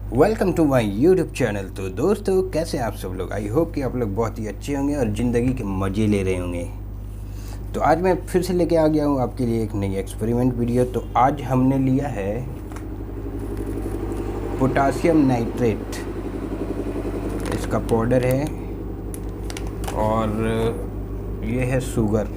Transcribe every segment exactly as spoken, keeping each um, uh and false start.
Welcome to my YouTube channel. तो दोस्तों, कैसे आप सब लोग? आई होप कि आप लोग बहुत ही अच्छे होंगे और ज़िंदगी के मज़े ले रहे होंगे। तो आज मैं फिर से लेके आ गया हूँ आपके लिए एक नई एक्सपेरिमेंट वीडियो। तो आज हमने लिया है पोटासियम नाइट्रेट, इसका पाउडर है और ये है शुगर।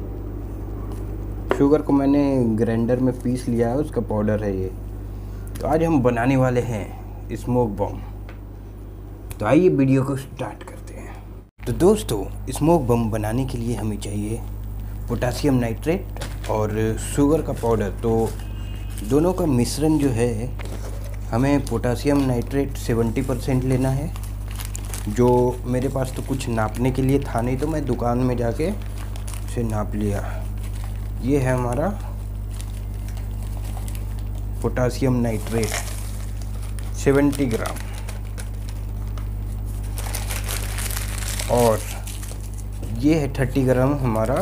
शुगर को मैंने ग्राइंडर में पीस लिया है, उसका पाउडर है ये। तो आज हम बनाने वाले हैं स्मोक बम। तो आइए वीडियो को स्टार्ट करते हैं। तो दोस्तों, स्मोक बम बनाने के लिए हमें चाहिए पोटासियम नाइट्रेट और शुगर का पाउडर। तो दोनों का मिश्रण जो है, हमें पोटासियम नाइट्रेट सेवेंटी परसेंट लेना है, जो मेरे पास तो कुछ नापने के लिए था नहीं, तो मैं दुकान में जाके उसे नाप लिया। ये है हमारा पोटासियम नाइट्रेट सेवेंटी ग्राम, और ये है थर्टी ग्राम हमारा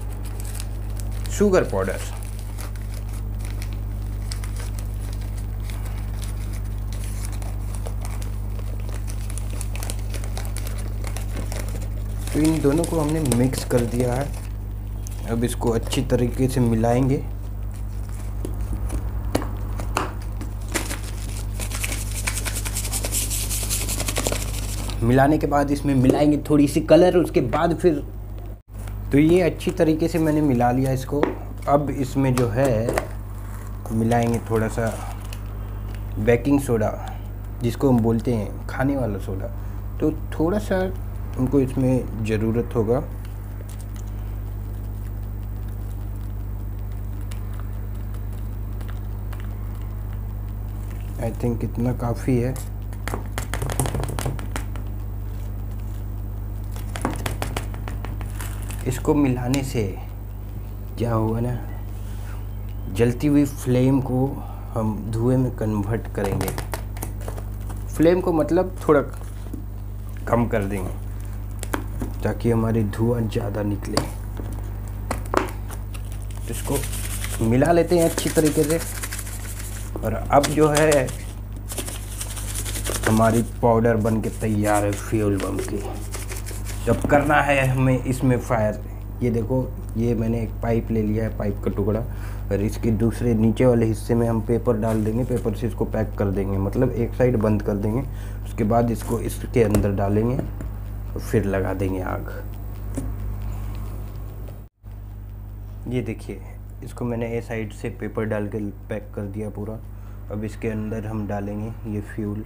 शुगर पाउडर। तो इन दोनों को हमने मिक्स कर दिया है। अब इसको अच्छी तरीके से मिलाएंगे। मिलाने के बाद इसमें मिलाएंगे थोड़ी सी कलर, उसके बाद फिर तो ये अच्छी तरीके से मैंने मिला लिया इसको। अब इसमें जो है मिलाएंगे थोड़ा सा बेकिंग सोडा, जिसको हम बोलते हैं खाने वाला सोडा। तो थोड़ा सा उनको इसमें ज़रूरत होगा। आई थिंक इतना काफ़ी है। इसको मिलाने से क्या होगा ना, जलती हुई फ्लेम को हम धुएं में कन्वर्ट करेंगे। फ्लेम को मतलब थोड़ा कम कर देंगे ताकि हमारी धुआं ज़्यादा निकले। तो इसको मिला लेते हैं अच्छी तरीके से। और अब जो है हमारी पाउडर बन के तैयार है फ्यूल बम की। जब करना है हमें इसमें फायर, ये देखो, ये मैंने एक पाइप ले लिया है, पाइप का टुकड़ा, और इसके दूसरे नीचे वाले हिस्से में हम पेपर डाल देंगे। पेपर से इसको पैक कर देंगे, मतलब एक साइड बंद कर देंगे। उसके बाद इसको इसके अंदर डालेंगे और फिर लगा देंगे आग। ये देखिए, इसको मैंने ए साइड से पेपर डाल के पैक कर दिया पूरा। अब इसके अंदर हम डालेंगे ये फ्यूल।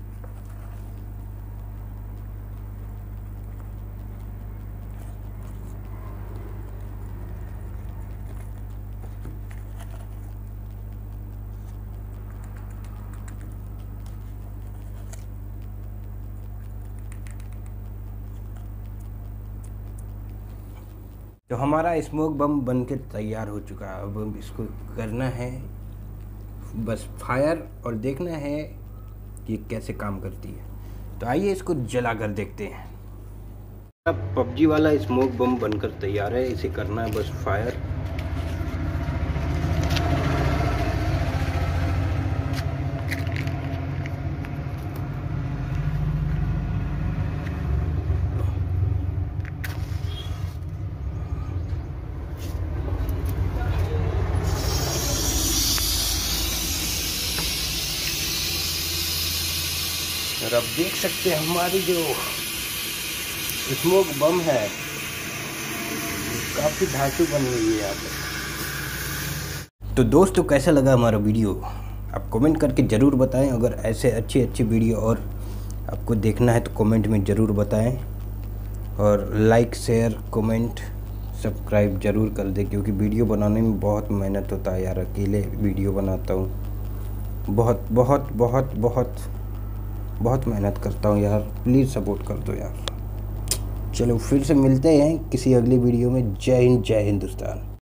तो हमारा स्मोक बम बन के तैयार हो चुका है। अब हम इसको करना है बस फायर, और देखना है कि कैसे काम करती है। तो आइए इसको जला कर देखते हैं। अब पबजी वाला स्मोक बम बनकर तैयार है। इसे करना है बस फायर। और अब देख सकते हैं हमारी जो स्मोक बम है काफ़ी धांसू बन गई है यहाँ पे। तो दोस्तों, कैसा लगा हमारा वीडियो? आप कमेंट करके ज़रूर बताएं। अगर ऐसे अच्छी अच्छी वीडियो और आपको देखना है तो कमेंट में ज़रूर बताएं, और लाइक शेयर कमेंट सब्सक्राइब ज़रूर कर दें, क्योंकि वीडियो बनाने में बहुत मेहनत होता है यार। अकेले वीडियो बनाता हूँ, बहुत बहुत बहुत बहुत बहुत मेहनत करता हूँ यार। प्लीज़ सपोर्ट कर दो यार। चलो फिर से मिलते हैं किसी अगली वीडियो में। जय हिंद, जय हिंदुस्तान।